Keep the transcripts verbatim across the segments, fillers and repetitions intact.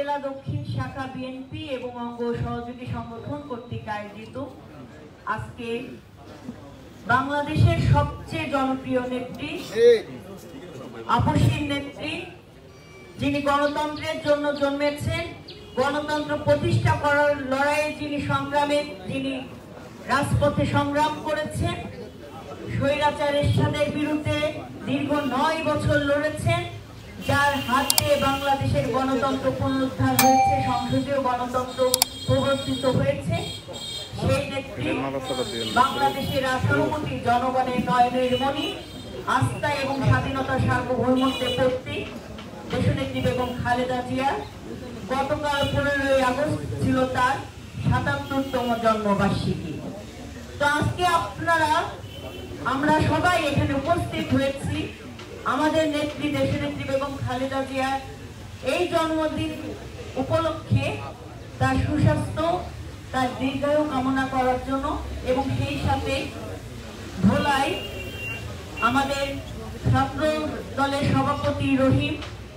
উপজেলা দক্ষিণ শাখা বিএনপি এবং অঙ্গ সহযোগী সংগঠন কর্তৃক আয়োজিত আজকে বাংলাদেশের সবচেয়ে জনপ্রিয় নেত্রী, আপসীর নেত্রী, যিনি গণতন্ত্রের জন্য জন্মেছেন, গণতন্ত্র প্রতিষ্ঠা করার লড়াইয়ে যিনি সংগ্রামে যিনি রাজপথে সংগ্রাম করেছেন, স্বৈরাচার এরশাদের বিরুদ্ধে দীর্ঘ নয় বছর লড়েছেন, যার হাতে বাংলাদেশের গণতন্ত্র পুনরুদ্ধার হয়েছে, সংসদীয় গণতন্ত্র প্রবর্তিত হয়েছে, সেই নেত্রী বাংলাদেশের আশানুমতি, জনগণের নয়নের মণি, আস্থা এবং স্বাধীনতার সার্বভৌমত্বের প্রতীক দেশনেত্রী বেগম খালেদা জিয়া। গতকাল পনেরোই আগস্ট ছিল তার সাতাত্তরতম জন্মবার্ষিকী। তো আজকে আপনারা আমরা সবাই এখানে উপস্থিত হয়েছি আমাদের নেত্রী দেশনেত্রী বেগম খালেদা জিয়ার এই জন্মদিন উপলক্ষে তার সুস্বাস্থ্য, তার দীর্ঘায়ু কামনা করার জন্য, এবং সেই সাথে ভোলায় আমাদের ছাত্র দলের সভাপতি রহিম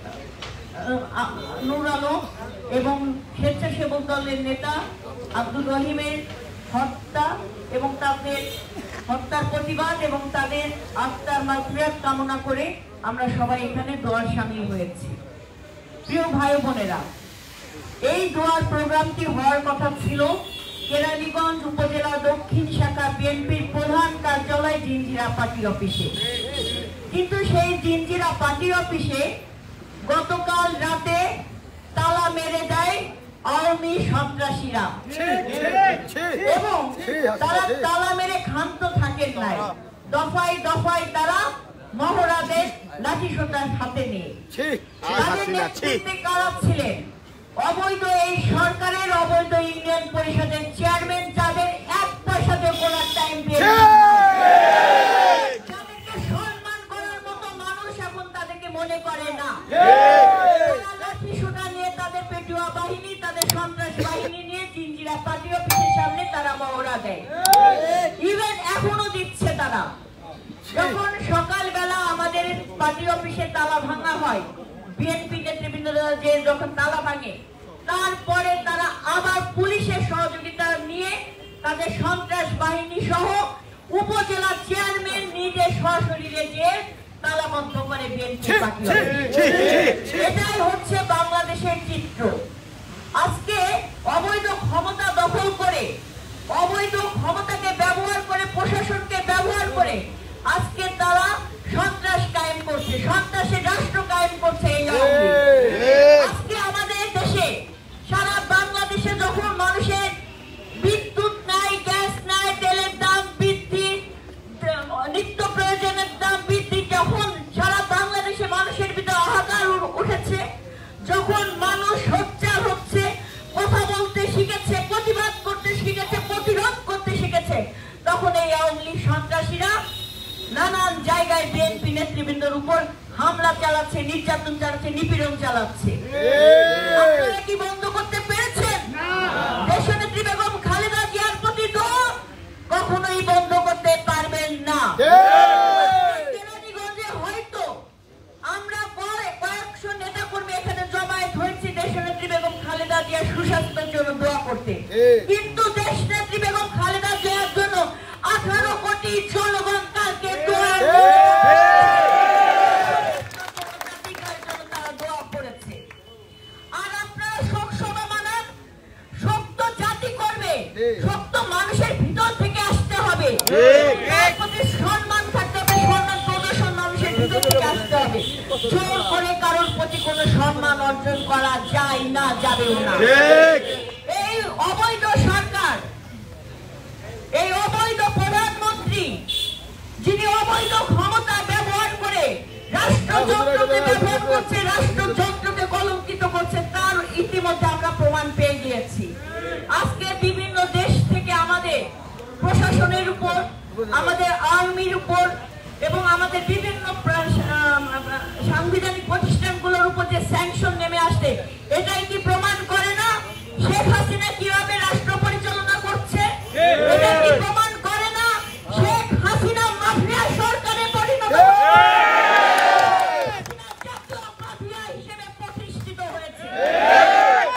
নূর আলম এবং স্বেচ্ছাসেবক দলের নেতা আব্দুর রহিমের হত্যা এবং তাদের হত্যার প্রতিবাদ এবং তাদের আত্মার মাগফিরাত কামনা করে আমরা সবাই এখানে দোয়ার শামিল হয়েছি। প্রিয় ভাই বোনেরা, এই দোয়ার প্রোগ্রামটি হওয়ার কথা ছিল কেরানীগঞ্জ উপজেলা দক্ষিণ শাখা বিএনপির প্রধান কার্যালয় জিঞ্জিরা পার্টি অফিসে, কিন্তু সেই জিঞ্জিরা পার্টি অফিসে গতকাল রাতে তালা মেরে দেয় আওয়ামী সন্ত্রাসীরা, এবং তারা তালা মেরে ক্ষান্ত থাকেন নাই, দফায় দফায় তারা মহড়াদের লাঠি সোঁটার হাতে নিয়ে তাদের নেতৃত্বে কারা ছিলেন অবৈধ এই সরকারের অবৈধ ইউনিয়ন পরিষদের চেয়ারম্যান, যাদের এক পয়সাতে কোনো টাইম দিয়ে যাদেরকে সম্মান করার মতো মানুষ এখন তাদেরকে মনে করে না। লাঠি সোঁটা নিয়ে তাদের পেটুয়া বাহিনী, তাদের সন্ত্রাস বাহিনী নিয়ে জিঞ্জিরা পার্টি অফিসের সামনে তারা মহড়া দেয়, ইভেন এখনো দিচ্ছে তারা। যখন সকালবেলা আমাদের পার্টি অফিসে তালা ভাঙা হয়, বিএনপি নেতৃবৃন্দরা যে যখন তালা ভাঙে, তারপরে তারা আবার পুলিশের সহযোগিতা নিয়ে তাদের সন্ত্রাস বাহিনী সহ উপজেলা চেয়ারম্যান নিজে সশরীরে যে তালাবদ্ধ করে বিএনপি পার্টি অফিস। এটাই হচ্ছে বাংলাদেশের চিত্র। আজকে অবৈধ ক্ষমতা দখল করে, অবৈধ ক্ষমতাকে ব্যবহার করে, প্রশাসনকে ব্যবহার করে আজকে তারা সন্ত্রাস কায়েম করছে, সন্ত্রাসের রাষ্ট্র কায়েম করছে। আজকে আমাদের দেশে, সারা বাংলাদেশে যখন মানুষের বিদ্যুৎ নাই, গ্যাস নাই, তেলের দাম বৃদ্ধি, নিত্য প্রয়োজনের দাম বৃদ্ধি, যখন সারা বাংলাদেশে মানুষের ভিতরে হাহাকার উঠেছে, যখন মানুষ সোচ্চার হচ্ছে, কথা বলতে শিখেছে, প্রতিবাদ করতে শিখেছে, প্রতিরোধ করতে শিখেছে, তখন এই আওয়ামী লীগ সন্ত্রাসীরা নানান জায়গায় বিএনপি নেতৃবৃন্দের উপর হামলা চালাচ্ছে, নির্যাতন চালাচ্ছে, নিপীড়ন চালাচ্ছে। আপনারা কি বন্ধ করতে পেরেছেন? দেশনেত্রী বেগম খালেদা জিয়ার প্রতি তো কখনোই বন্ধ করতে পারবেন না। কেরানীগঞ্জে হয়তো আমরা কয়েকশো নেতা কর্মী এখানে জমায়েত হয়েছি দেশনেত্রী বেগম খালেদা জিয়ার সুস্বাস্থ্যের জন্য দোয়া করতে, কিন্তু দেশনেত্রী বেগম খালেদা জিয়ার জন্য আঠারো কোটি জনগণ কালকে দোয়া করেছে। আর আপনারা শোক সভা মানান, শক্ত জাতি করবে, শক্ত মানুষের ভিতর থেকে আসতে হবে, সম্মান থাকতে হবে, সম্মান প্রদর্শন মানুষের ভিতর থেকে আসতে হবে। জোর করে কারোর প্রতি কোনো সম্মান অর্জন করা যায় না, যাবেও না। এই অবৈধ সরকার, এই অবৈধ প্রধানমন্ত্রী, যিনি অবৈধ ক্ষমতা ব্যবহার করে রাষ্ট্রযন্ত্রকে ব্যবহার করছে, রাষ্ট্রযন্ত্রকে কলঙ্কিত করছে, তার ইতিমধ্যে আমরা প্রমাণ পেয়ে গিয়েছি। আজকে বিভিন্ন দেশ থেকে আমাদের প্রশাসনের উপর, আমাদের আর্মির উপর এবং আমাদের বিভিন্ন সাংবিধানিক প্রতিষ্ঠানগুলোর উপর যে স্যাংশন নেমে আসছে, এটাই কি প্রমাণ করে না শেখ হাসিনা কিভাবে রাষ্ট্র পরিচালনা করছে? এটা কি প্রমাণ করে না শেখ হাসিনা মাফিয়া সরকারে পরিণত হিসেবে প্রতিষ্ঠিত হয়েছে?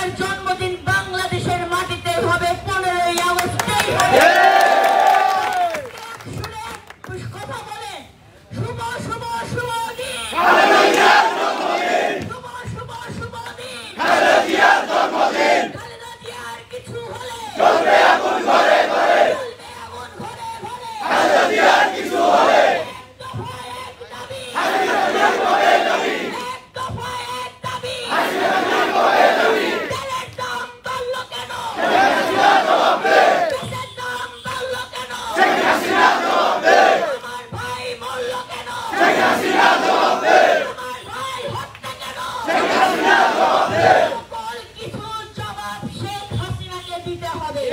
জিয়ার জন্মদিন বাংলাদেশের মাটিতে হবে পনেরোই আগস্টেই হবে। কথা বলে শুভ শুভ শুভ দিন, শুভ শুভ শুভ দিন, খালেদা জিয়ার কিছু হলে চলবে আগুন ঘরে ঘরে, চলবে আগুন ঘরে ঘরে, খালেদা জিয়ার কিছু হলে এক দফা এক দাবি, খালেদা জিয়ার ঘরে দাবি, এক দফা এক দাবি, খালেদা জিয়ার ঘরে দাবি, তেলের দাম বাড়লো কেন, শেখ হাসিনা জবাব দে, তেলের দাম বাড়লো কেন, শেখ হাসিনা জবাব দে, আমার ভাই মরলো কেন, শেখ হাসিনা জবাব দে, আমার ভাই হত্যা কেন, শেখ হাসিনা জবাব দে, সকল কিছু জবাব শেখ হাসিনাকে দিতে হবে।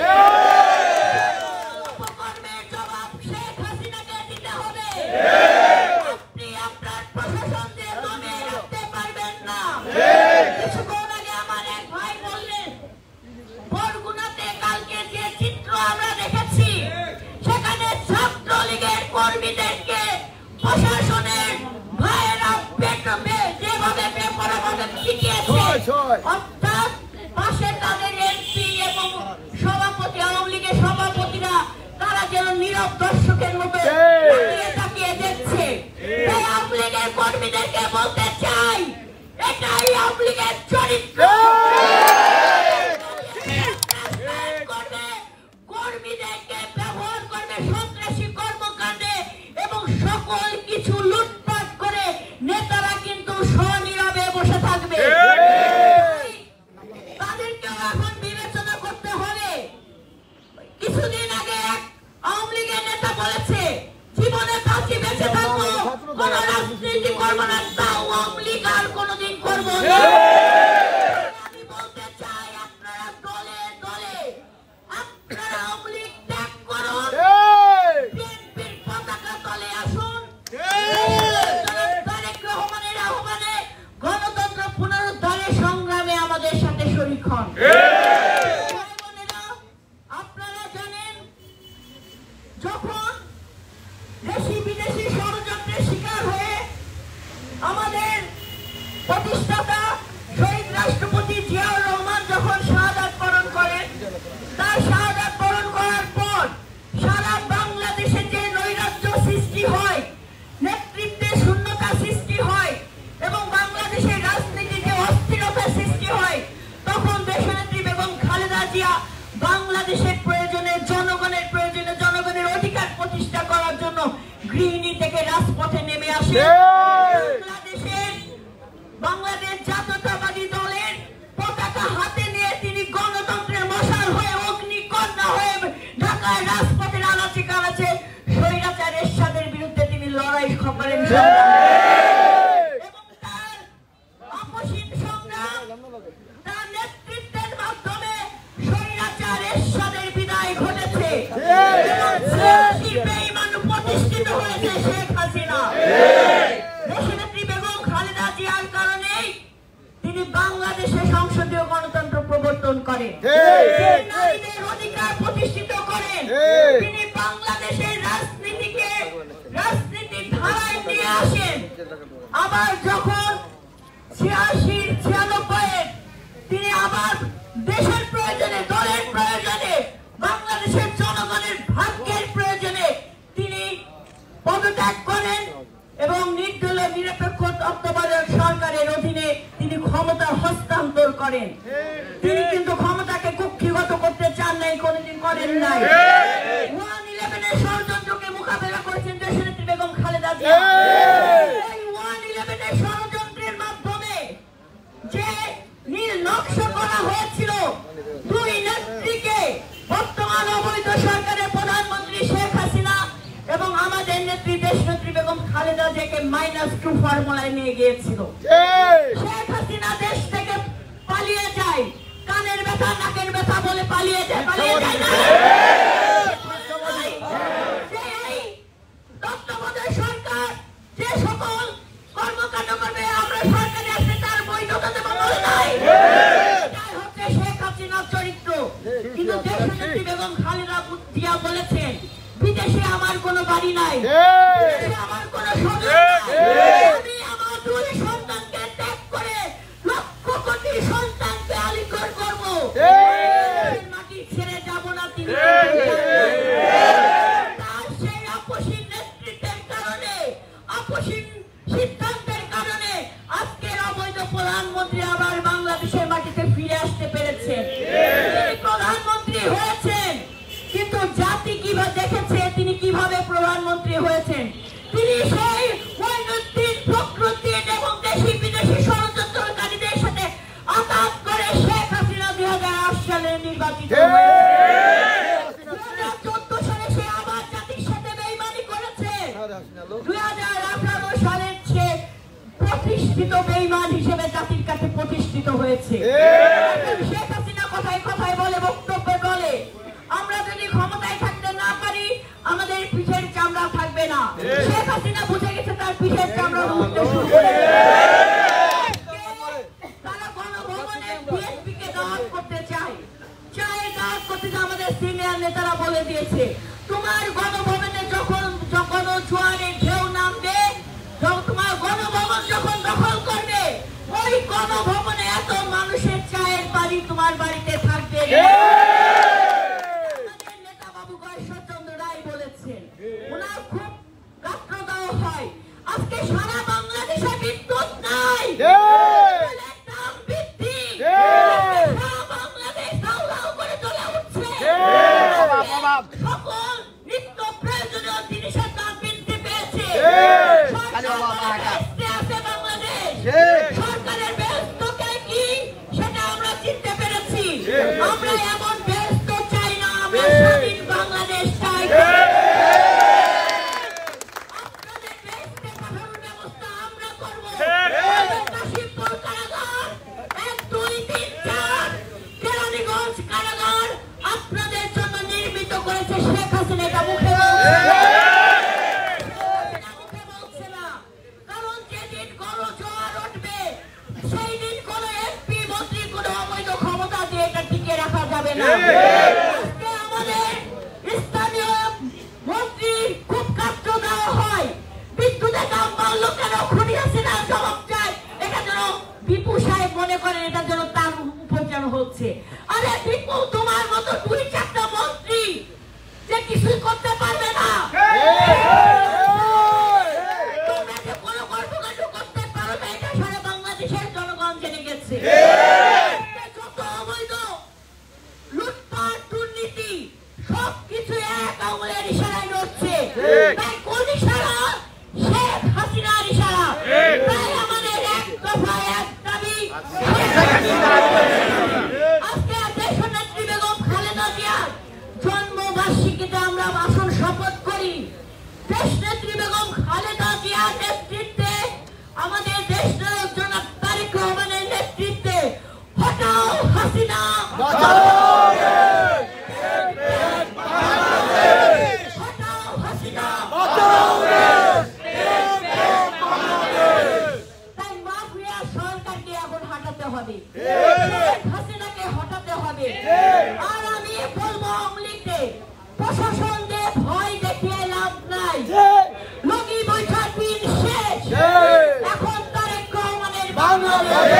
অপকর্মের জবাব শেখ হাসিনাকে দিতে হবে। আপনি আপনার প্রশাসন দিয়ে দমে রাখতে পারবেন না। কিছুক্ষণ আগে আমার এক ভাই বললেন বরগুনাতে কালকে যে চিত্র আমরা দেখেছি, সেখানে ছাত্রলীগের কর্মীদেরকে প্রশাসনের ভাইয়েরা পেটে যেভাবে বেপরোয়াভাবে পিটিয়েছে, অর্থাৎ পাশে তাদের এমপি এবং সভাপতি, আওয়ামী লীগের সভাপতিরা তারা যেন নীরব দর্শকের মতো তাকিয়ে তাকিয়ে দেখছে। তাই আওয়ামী লীগের কর্মীদেরকে বলতে চাই, এটাই আওয়ামী লীগের চরিত্র। করবে কর্মীদেরকে ব্যবহার করবে সন্ত্রাসী কর্মকাণ্ডে এবং সকল কিছু লুটপাট করে নেতারা কিন্তু স্বনীরবে বসে থাকবে। তাদেরকেও এখন বিবেচনা করতে হবে। কিছুদিন আগে এক আওয়ামী লীগের নেতা বলেছে জীবনে বাঁচি বেঁচে থাকবো, কোন রাজনীতি করবো না, তাও আওয়ামী লীগ আর কোনোদিন করবো না। আমি বলতে চাই আপনারা দলে দলে আপনারা আওয়ামী লীগ ত্যাগ করুন, বিএনপির পতাকা তলে আসুন। তারেক রহমানের আহ্বানে গণতন্ত্র পুনরুদ্ধারের সংগ্রামে আমাদের সাথে শরীক হন। আপনারা জানেন যখন দেশি বিদেশি ষড়যন্ত্রের শিকার হয়ে আমাদের প্রতিষ্ঠাতা শহীদ রাষ্ট্রপতি জিয়াউর রহমান যখন শাহাদাত বরণ করেন, তার শাহাদাত বরণ করার পর সারা বাংলাদেশে যে নৈরাজ্য সৃষ্টি হয়, নেতৃত্বে শূন্যতা সৃষ্টি হয় এবং বাংলাদেশের রাজনীতিতে অস্থিরতা সৃষ্টি হয়, তখন দেশনেত্রী বেগম খালেদা জিয়া বাংলাদেশের প্রয়োজনে, জনগণের প্রয়োজনে, জনগণের অধিকার প্রতিষ্ঠা করার জন্য গৃহিণী থেকে রাজপথে নেমে আসে। বাংলাদেশের বাংলাদেশ জাতীয়তাবাদী দলের পতাকা হাতে নিয়ে তিনি গণতন্ত্রের মশাল হয়ে, অগ্নিকন্যা হয়ে ঢাকার রাজপথের আনাচে কানাচে স্বৈরাচার এরশাদের বিরুদ্ধে তিনি লড়াই করেন এবং তার আপসীন সংগ্রাম, তার নেতৃত্বের মাধ্যমে স্বৈরাচার এরশাদের বিদায় ঘটেছে এবং বেঈমান প্রতিষ্ঠিত হয়েছে শেখ হাসিনা। দেশনেত্রী বেগম খালেদা জিয়ার কারণেই তিনি বাংলাদেশে সংসদীয় গণতন্ত্র প্রবর্তন করেন, নারীদের অধিকার প্রতিষ্ঠিত করেন, তিনি বাংলাদেশের রাজনীতিকে রাজনীতির ধারায় নিয়ে আসেন। আবার যখন ছিয়াশি ছিয়ানব্বই তিনি আবার দেশের প্রয়োজনে, দলের প্রয়োজনে, বাংলাদেশের জনগণের ভাগ্যের প্রয়োজনে তিনি পদত্যাগ করেন এবং নির্দলীয় নিরপেক্ষ তত্ত্বাবধায়ক সরকারের অধীনে তিনি ক্ষমতা হস্তান্তর করেন। তিনি কিন্তু ক্ষমতাকে কুক্ষিগত করতে চান নাই, কোনদিন করেন নাই। ওয়ান ইলেভেনের ষড়যন্ত্রকে মোকাবেলা করেছেন দেশনেত্রী বেগম খালেদা জিয়া। এই ওয়ান ইলেভেনের ষড়যন্ত্রের মাধ্যমে যে নীল নকশা করা হয়েছিল, দুই নেত্রীকে বর্তমান অবৈধ সরকারের প্রধানমন্ত্রী শেখ হাসিনা এবং আমাদের নেত্রী দেশনেত্রী বেগম খালেদা জিয়াকে মাইনাস টু ফর্মুলায় নিয়ে গিয়েছিল। শেখ হাসিনা দেশ থেকে পালিয়ে যায়, কানের ব্যথা নাকের ব্যথা বলে পালিয়ে যায়, পালিয়ে যায় না। তত্ত্বাবধায়ক সরকার যে সকল কর্মকাণ্ড করবে, আমরা সরকারে আসলে তার বৈধতা দেব বলে নাই। এটাই হচ্ছে শেখ হাসিনার চরিত্র। কিন্তু দেশনেত্রী বেগম খালেদা জিয়া বলেছেন বিদেশে আমার কোনো বাড়ি নাই, বিদেশে আমার কোনো সন্তান নাই, আমি আমার দুই সন্তানকে ত্যাগ করে লক্ষ কোটি সন্তানকে আলিঙ্গন নির্বাচিত হয়েছে। দুই হাজার চোদ্দ সালে সে আবার জাতির সাথে বেইমানি করেছে। দুই হাজার আঠারো সালের সে প্রতিষ্ঠিত বেইমান হিসেবে জাতির কাছে প্রতিষ্ঠিত হয়েছে। শেখ হাসিনা কথায় কথায় বলে, বক্তব্যে বলে, আমরা যদি ক্ষমতায় থাকতে না পারি আমাদের পিঠের চামড়া থাকবে না। শেখ হাসিনা বুঝে গেছে তার পিঠের চামড়া উঠতে শুরু করে। তারা গণভবনে বিএনপিকে দাওয়াত করতে চায়, চায় দাওয়াত করতে চায়। আমাদের সিনিয়র নেতারা বলে দিয়েছে, তোমার গণভবনে যখন যখন জোয়ারের ঢেউ নামবে, তোমার গণভবন যখন দখল করবে, ওই গণভবনে এত মানুষের চায়ের বাড়ি তোমার বাড়িতে থাকবে। আমাদের নেতা বাবু ঈশ্বরচন্দ্র রায় বলেছেন, ওনার খুব গাত্র দেওয়া হয়। আজকে সারা বাংলাদেশে বিদ্যুৎ নাই, দাম বৃদ্ধি, সারা বাংলাদেশ দাউ দাউ করে চলে উঠছে। সকল নিত্য প্রয়োজনীয় জিনিসের দাম বৃদ্ধি পেয়েছে। সরকারের ব্যস্তকে কি সেটা আমরা চিনতে পেরেছি। আমরা এমন ব্যস্ত চাই না, আমরা স্বাধীন বাংলাদেশ চাই। আপনাদের দেশকে পাঠানোর ব্যবস্থা আমরা করব। কাশিমপুর কারাগার, এক দুই তিন চার কেরানীগঞ্জ কারাগার আপনাদের জন্য নির্মিত করেছে শেখ হাসিনা। এটা মুখে সেই দিন কোন এমপি মন্ত্রী কোন অবৈধ ক্ষমতা দিয়ে এটা টিকে রাখা যাবে না। আজকে আমাদের স্থানীয় মন্ত্রী খুব কাষ্ট দেওয়া হয়, বিদ্যুতের দাম বাড়লো কেন, খুনি আছে না, জবাব চাই। এটা যেন বিপু সাহেব মনে করেন এটা যেন তার উপর যেন হচ্ছে। আরে বিপু, তোমার মতো দুই চারটা মন্ত্রী যে কিছুই করতে পারবে না, যত অবৈধ লুটপাট দুর্নীতি সবকিছু এক আঙুলের ইশারায় নড়ছে। তাই কোন ইশারা? শেখ হাসিনার ইশারা। তাই আমাদের এক দফা এক দাবি, আজকে দেশনেত্রী বেগম খালেদা জিয়ার জন্মবার্ষিকীতে আমরা ভাষণ শপথ করি। দেশনেত্রী বেগম খালেদা জিয়ার নেতৃত্বে, আমাদের দেশ নায়ক জনাব তারেক রহমানের নেতৃত্বে হটাও হাসিনা, হটাও হাসিনা। তাই মাফিয়া সরকারকে এখন হটাতে হবে, হাসিনাকে হটাতে হবে। আর আমি বলবো আওয়ামী লীগকে, প্রশাসন দিয়ে ভয় দেখিয়ে লাভ নাই। লগি বৈঠা দিন শেষ, এখন তারেক রহমানের বাংলাদেশ,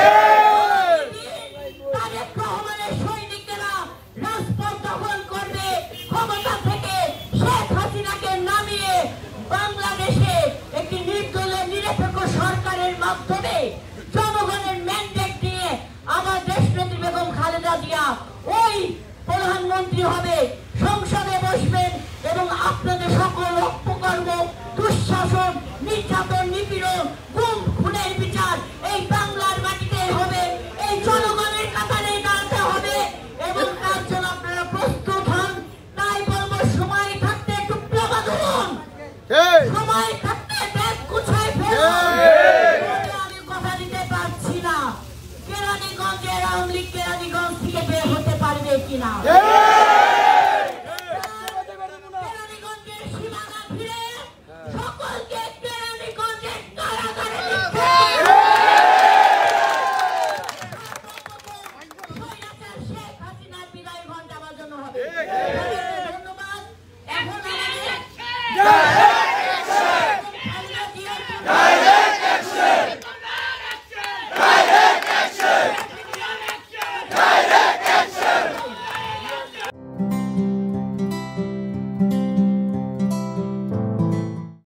তারেক রহমানের সৈনিকেরা রাজপথ দখল করবে। ক্ষমতা থেকে শেখ হাসিনাকে নামিয়ে বাংলাদেশে একটি নির্দলীয় নিরপেক্ষ সরকারের মাধ্যমে জনগণের ম্যান্ডেট দিয়ে আমার দেশনেত্রী বেগম খালেদা জিয়া ওই প্রধানমন্ত্রী হবে, সংসদে বসবেন এবং আপনাদের সকল অপকর্ম, দুঃশাসন, নির্যাতন, নিপীড়ন, গুম খুনের বিচার এই বাংলার মাটিতে হবে। এই জনগণের কাতারে দাঁড়াতে হবে এবং তার জন্য আপনারা প্রস্তুত হন। তাই বলবো, সময় থাকতে টুকরা বাঁধুন, সময় থাকতে ব্যাগ গুছায় ফেলুন। আমি কথা দিতে পারছি না কেরানীগঞ্জের আওয়ামী লীগ কেরানীগঞ্জ থেকে বের হতে পারবে কিনা।